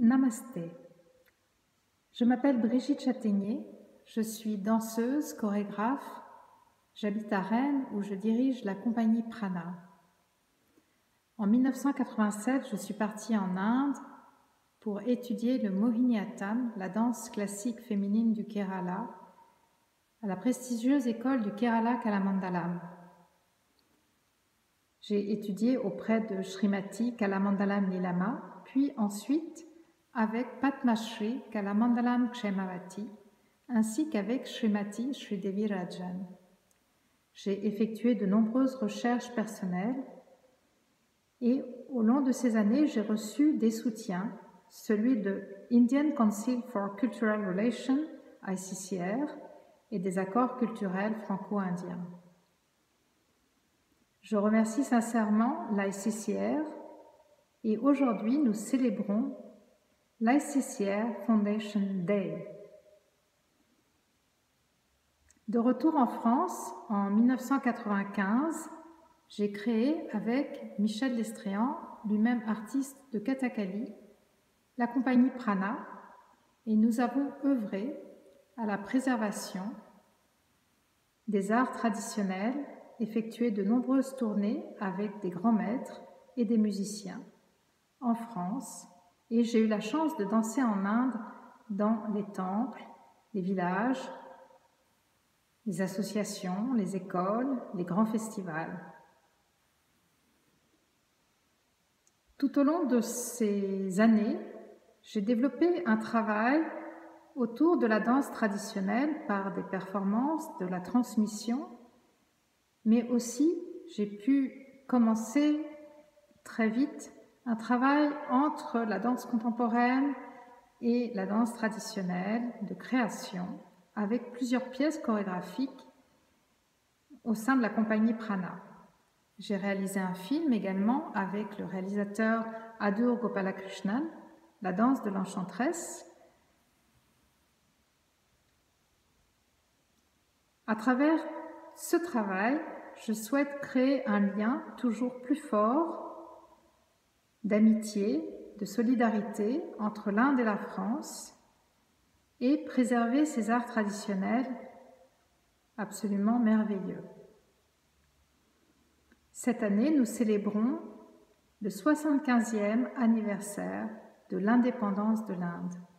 Namasté. Je m'appelle Brigitte Châtaignier, je suis danseuse, chorégraphe, j'habite à Rennes où je dirige la compagnie Prana. En 1987, je suis partie en Inde pour étudier le Mohiniyattam, la danse classique féminine du Kerala, à la prestigieuse école du Kerala Kalamandalam. J'ai étudié auprès de Srimati Kalamandalam Lilama, puis ensuite avec Padma Shri Kalamandalam Kshemavati, ainsi qu'avec Srimati Sridevi Rajan. J'ai effectué de nombreuses recherches personnelles et au long de ces années, j'ai reçu des soutiens, celui de Indian Council for Cultural Relations, ICCR, et des accords culturels franco-indiens. Je remercie sincèrement l'ICCR et aujourd'hui nous célébrons l'ICCR Foundation Day. De retour en France, en 1995, j'ai créé avec Michel Lestréhan, lui-même artiste de Kathakali, la compagnie Prana, et nous avons œuvré à la préservation des arts traditionnels, effectué de nombreuses tournées avec des grands maîtres et des musiciens en France, et j'ai eu la chance de danser en Inde dans les temples, les villages, les associations, les écoles, les grands festivals. Tout au long de ces années, j'ai développé un travail autour de la danse traditionnelle par des performances, de la transmission, mais aussi j'ai pu commencer très vite un travail entre la danse contemporaine et la danse traditionnelle de création avec plusieurs pièces chorégraphiques au sein de la compagnie Prana. J'ai réalisé un film également avec le réalisateur Adur Gopalakrishnan, La danse de l'enchanteresse. À travers ce travail, je souhaite créer un lien toujours plus fort d'amitié, de solidarité entre l'Inde et la France et préserver ces arts traditionnels absolument merveilleux. Cette année, nous célébrons le 75e anniversaire de l'indépendance de l'Inde.